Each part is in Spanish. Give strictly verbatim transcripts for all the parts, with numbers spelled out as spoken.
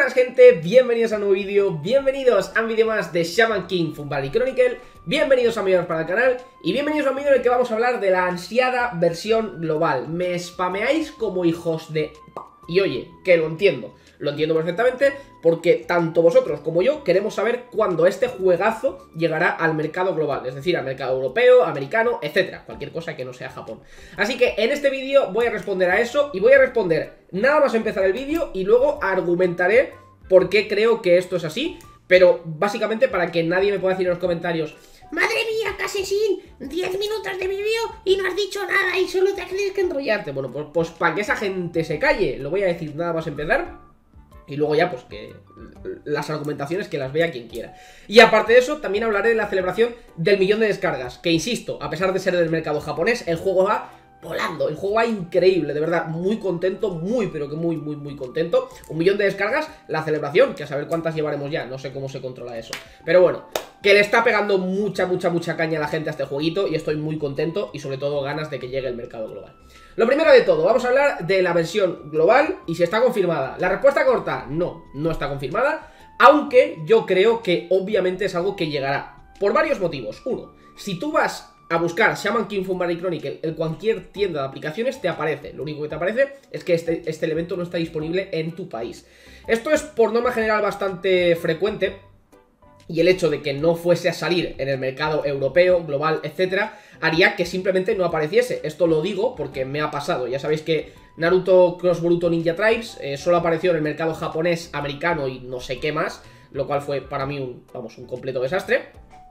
buenas gente, bienvenidos a un nuevo vídeo, bienvenidos a un vídeo más de Shaman King Food Valley Chronicle, bienvenidos amigos para el canal y bienvenidos a un vídeo en el que vamos a hablar de la ansiada versión global. Me spameáis como hijos de... Y oye, que lo entiendo, lo entiendo perfectamente porque tanto vosotros como yo queremos saber cuándo este juegazo llegará al mercado global, es decir, al mercado europeo, americano, etcétera, cualquier cosa que no sea Japón. Así que en este vídeo voy a responder a eso y voy a responder nada más empezar el vídeo y luego argumentaré por qué creo que esto es así, pero básicamente para que nadie me pueda decir en los comentarios: madre mía, Casesin, diez minutos de vídeo y no has dicho nada y solo te tienes que enrollarte. Bueno, pues, pues para que esa gente se calle, lo voy a decir nada más empezar. Y luego ya, pues que las argumentaciones que las vea quien quiera. Y aparte de eso, también hablaré de la celebración del millón de descargas. Que insisto, a pesar de ser del mercado japonés, el juego va volando, el juego va increíble, de verdad, muy contento, muy pero que muy muy muy contento. Un millón de descargas, la celebración, que a saber cuántas llevaremos ya, no sé cómo se controla eso. Pero bueno, que le está pegando mucha mucha mucha caña a la gente a este jueguito y estoy muy contento y sobre todo ganas de que llegue el mercado global. Lo primero de todo, vamos a hablar de la versión global y si está confirmada. La respuesta corta, no, no está confirmada, aunque yo creo que obviamente es algo que llegará, por varios motivos. Uno, si tú vas a buscar Shaman King Food Valley Chronicle en cualquier tienda de aplicaciones, te aparece. Lo único que te aparece es que este, este elemento no está disponible en tu país. Esto es por norma general bastante frecuente. Y el hecho de que no fuese a salir en el mercado europeo, global, etcétera, haría que simplemente no apareciese. Esto lo digo porque me ha pasado. Ya sabéis que Naruto Cross Boruto Ninja Tribes eh, solo apareció en el mercado japonés, americano y no sé qué más, lo cual fue para mí un, vamos, un completo desastre.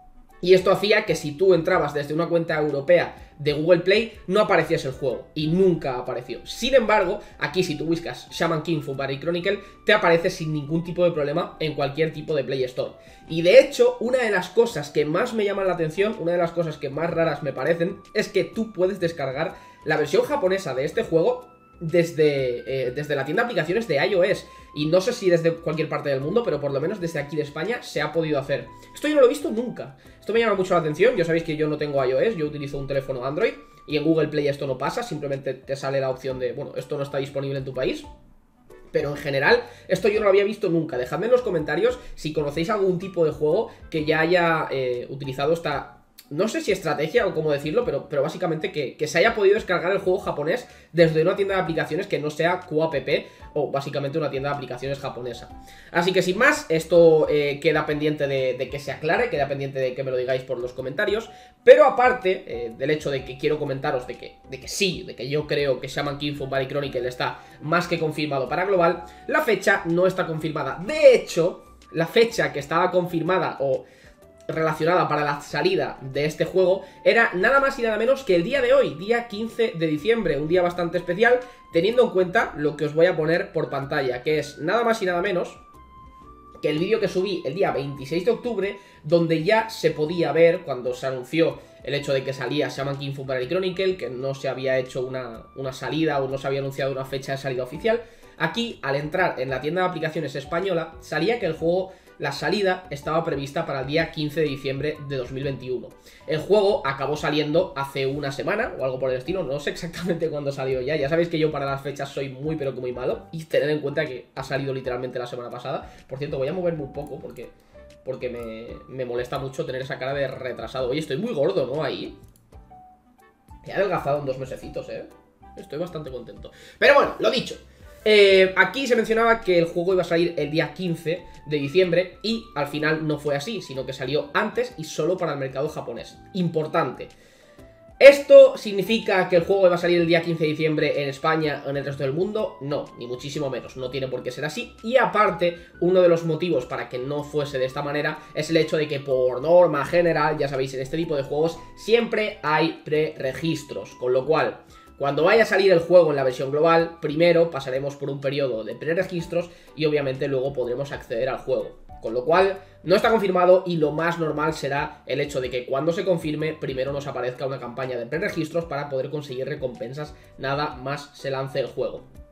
Y esto hacía que si tú entrabas desde una cuenta europea de Google Play, no apareciese el juego. Y nunca apareció. Sin embargo, aquí si tú buscas Shaman King Food Valley Chronicle, te aparece sin ningún tipo de problema en cualquier tipo de Play Store. Y de hecho, una de las cosas que más me llaman la atención, una de las cosas que más raras me parecen, es que tú puedes descargar la versión japonesa de este juego desde, eh, desde la tienda de aplicaciones de iOS. Y no sé si desde cualquier parte del mundo, pero por lo menos desde aquí de España se ha podido hacer. Esto yo no lo he visto nunca. Esto me llama mucho la atención. Ya sabéis que yo no tengo iOS, yo utilizo un teléfono Android. Y en Google Play esto no pasa, simplemente te sale la opción de, bueno, esto no está disponible en tu país. Pero en general, esto yo no lo había visto nunca. Dejadme en los comentarios si conocéis algún tipo de juego que ya haya eh, utilizado esta... No sé si estrategia o cómo decirlo, pero, pero básicamente que, que se haya podido descargar el juego japonés desde una tienda de aplicaciones que no sea Q A P P o básicamente una tienda de aplicaciones japonesa. Así que sin más, esto eh, queda pendiente de, de que se aclare, queda pendiente de que me lo digáis por los comentarios. Pero aparte eh, del hecho de que quiero comentaros de que, de que sí, de que yo creo que Shaman King Food Valley Chronicle está más que confirmado para global, la fecha no está confirmada. De hecho, la fecha que estaba confirmada o relacionada para la salida de este juego era nada más y nada menos que el día de hoy, día quince de diciembre, un día bastante especial, teniendo en cuenta lo que os voy a poner por pantalla, que es nada más y nada menos que el vídeo que subí el día veintiséis de octubre, donde ya se podía ver cuando se anunció el hecho de que salía Shaman King Food Valley Chronicle, que no se había hecho una, una salida o no se había anunciado una fecha de salida oficial. Aquí, al entrar en la tienda de aplicaciones española, salía que el juego... La salida estaba prevista para el día quince de diciembre de dos mil veintiuno. El juego acabó saliendo hace una semana o algo por el estilo, no sé exactamente cuándo salió ya. Ya sabéis que yo para las fechas soy muy pero que muy malo. Y tened en cuenta que ha salido literalmente la semana pasada. Por cierto, voy a moverme un poco porque, porque me, me molesta mucho tener esa cara de retrasado. Oye, estoy muy gordo, ¿no? Ahí he adelgazado en dos mesecitos, ¿eh? Estoy bastante contento. Pero bueno, lo dicho. Eh, aquí se mencionaba que el juego iba a salir el día quince de diciembre y al final no fue así, sino que salió antes y solo para el mercado japonés. Importante. ¿Esto significa que el juego iba a salir el día quince de diciembre en España o en el resto del mundo? No, ni muchísimo menos, no tiene por qué ser así. Y aparte, uno de los motivos para que no fuese de esta manera es el hecho de que por norma general, ya sabéis, en este tipo de juegos siempre hay preregistros, con lo cual... Cuando vaya a salir el juego en la versión global, primero pasaremos por un periodo de preregistros y obviamente luego podremos acceder al juego. Con lo cual, no está confirmado y lo más normal será el hecho de que cuando se confirme, primero nos aparezca una campaña de preregistros para poder conseguir recompensas nada más se lance el juego.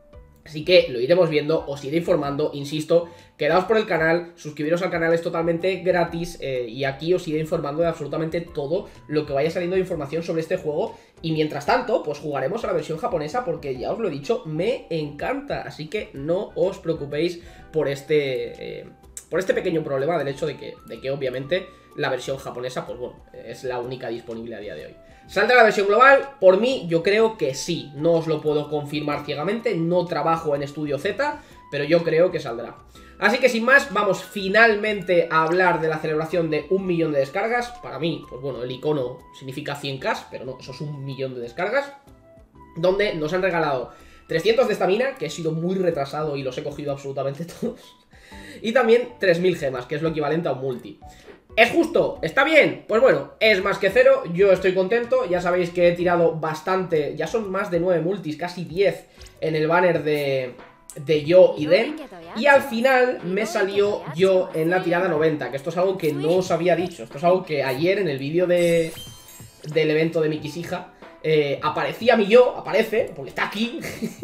Así que lo iremos viendo, os iré informando, insisto, quedaos por el canal, suscribiros al canal, es totalmente gratis eh, y aquí os iré informando de absolutamente todo lo que vaya saliendo de información sobre este juego. Y mientras tanto, pues jugaremos a la versión japonesa porque ya os lo he dicho, me encanta, así que no os preocupéis por este, eh, por este pequeño problema del hecho de que, de que obviamente la versión japonesa, pues bueno, es la única disponible a día de hoy. ¿Saldrá la versión global? Por mí, yo creo que sí. No os lo puedo confirmar ciegamente, no trabajo en Studio Z, pero yo creo que saldrá. Así que sin más, vamos finalmente a hablar de la celebración de un millón de descargas. Para mí, pues bueno, el icono significa cien K, pero no, eso es un millón de descargas. Donde nos han regalado trescientos de estamina, que he sido muy retrasado y los he cogido absolutamente todos. Y también tres mil gemas, que es lo equivalente a un multi. ¿Es justo? ¿Está bien? Pues bueno, es más que cero, yo estoy contento, ya sabéis que he tirado bastante, ya son más de nueve multis, casi diez en el banner de, de Yo y Den, y al final me salió Yo en la tirada noventa, que esto es algo que no os había dicho, esto es algo que ayer en el vídeo de, del evento de Mikishija eh, aparecía mi Yo, aparece, porque está aquí,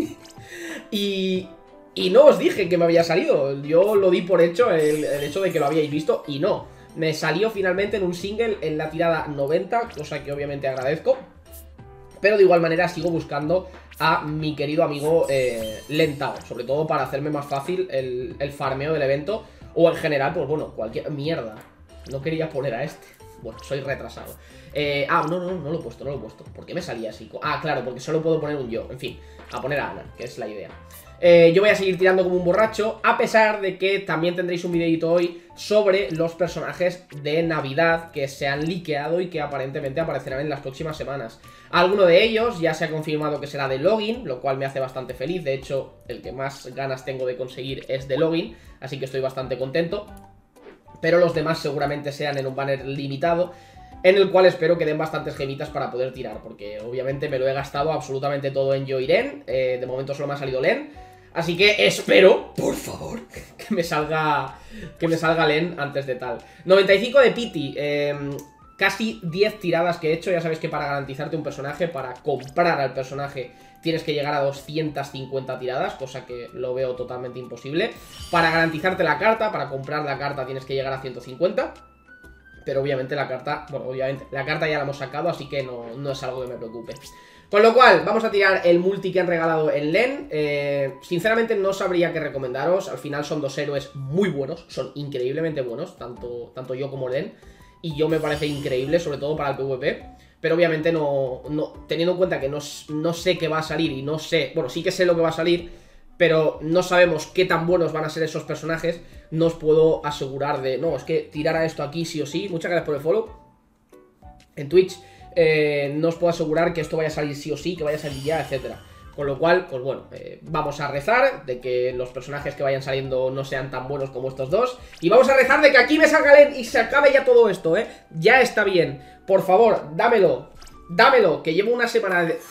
y... Y no os dije que me había salido, yo lo di por hecho, el, el hecho de que lo habíais visto, y no. Me salió finalmente en un single en la tirada noventa, cosa que obviamente agradezco. Pero de igual manera sigo buscando a mi querido amigo eh, Lentao, sobre todo para hacerme más fácil el, el farmeo del evento. O en general, pues bueno, cualquier... Mierda, no quería poner a este. Bueno, soy retrasado. Eh, ah, no, no, no lo he puesto, no lo he puesto. ¿Por qué me salía así? Ah, claro, porque solo puedo poner un Yo. En fin, a poner a Ana, que es la idea. Eh, yo voy a seguir tirando como un borracho, a pesar de que también tendréis un videito hoy sobre los personajes de Navidad que se han liqueado y que aparentemente aparecerán en las próximas semanas. Alguno de ellos ya se ha confirmado que será de Login, lo cual me hace bastante feliz. De hecho, el que más ganas tengo de conseguir es de Login, así que estoy bastante contento. Pero los demás seguramente sean en un banner limitado, en el cual espero que den bastantes gemitas para poder tirar, porque obviamente me lo he gastado absolutamente todo en Yo y Len. eh, De momento solo me ha salido Len. Así que espero, por favor, que me salga que me salga Len antes de tal. noventa y cinco de Pity, eh, casi diez tiradas que he hecho. Ya sabes que para garantizarte un personaje, para comprar al personaje, tienes que llegar a doscientas cincuenta tiradas, cosa que lo veo totalmente imposible. Para garantizarte la carta, para comprar la carta, tienes que llegar a ciento cincuenta. Pero obviamente la carta, bueno, obviamente la carta ya la hemos sacado, así que no, no es algo que me preocupe. Con lo cual, vamos a tirar el multi que han regalado en Len. eh, Sinceramente no sabría qué recomendaros. Al final son dos héroes muy buenos, son increíblemente buenos, tanto, tanto Yo como Len. Y Yo me parece increíble, sobre todo para el PvP. Pero obviamente no, no teniendo en cuenta que no, no sé qué va a salir y no sé... Bueno, sí que sé lo que va a salir, pero no sabemos qué tan buenos van a ser esos personajes. No os puedo asegurar de... No, es que tirar a esto aquí sí o sí. Muchas gracias por el follow en Twitch. Eh, no os puedo asegurar que esto vaya a salir sí o sí, que vaya a salir ya, etcétera. Con lo cual, pues bueno, eh, vamos a rezar de que los personajes que vayan saliendo no sean tan buenos como estos dos. Y vamos a rezar de que aquí me salga Len y se acabe ya todo esto, ¿eh? Ya está bien. Por favor, dámelo. Dámelo, que llevo una semana de...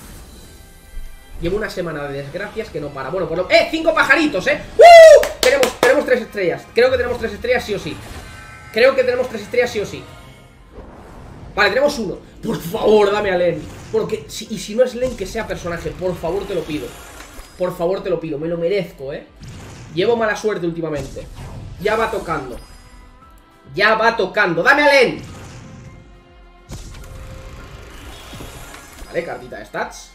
Llevo una semana de desgracias que no para. Bueno, por lo... ¡Eh! ¡Cinco pajaritos, eh! ¡Uh! Tenemos, tenemos tres estrellas. Creo que tenemos tres estrellas sí o sí. Creo que tenemos tres estrellas sí o sí. Vale, tenemos uno. Por favor, dame a Len. Porque, si, y si no es Len, que sea personaje. Por favor, te lo pido. Por favor, te lo pido. Me lo merezco, eh. Llevo mala suerte últimamente. Ya va tocando. Ya va tocando. ¡Dame a Len! Vale, cartita de stats.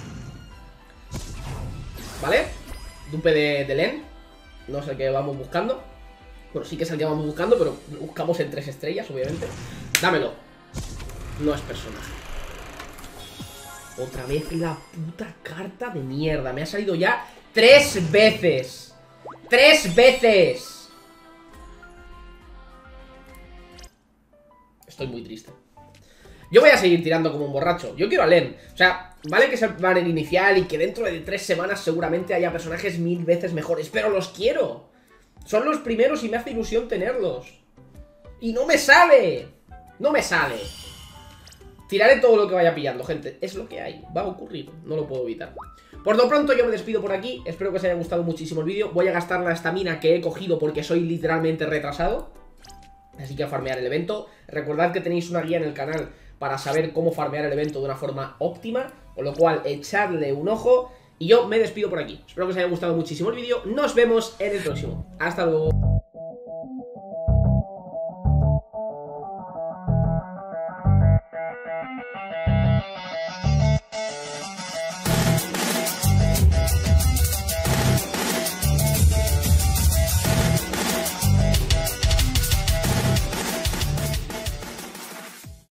Vale. Dupe de, de Len. No sé qué vamos buscando. Bueno, sí que es el que vamos buscando, pero buscamos en tres estrellas, obviamente. Dámelo. No es personaje. Otra vez la puta carta de mierda. Me ha salido ya tres veces. ¡Tres veces! Estoy muy triste. Yo voy a seguir tirando como un borracho. Yo quiero a Len. O sea, vale que sea el banner inicial y que dentro de tres semanas seguramente haya personajes mil veces mejores, pero los quiero. Son los primeros y me hace ilusión tenerlos. Y no me sale. No me sale. Tiraré todo lo que vaya pillando, gente. Es lo que hay. Va a ocurrir. No lo puedo evitar. Por lo pronto yo me despido por aquí. Espero que os haya gustado muchísimo el vídeo. Voy a gastar la estamina que he cogido porque soy literalmente retrasado. Así que a farmear el evento. Recordad que tenéis una guía en el canal para saber cómo farmear el evento de una forma óptima. Con lo cual, echadle un ojo. Y yo me despido por aquí. Espero que os haya gustado muchísimo el vídeo. Nos vemos en el próximo. Hasta luego.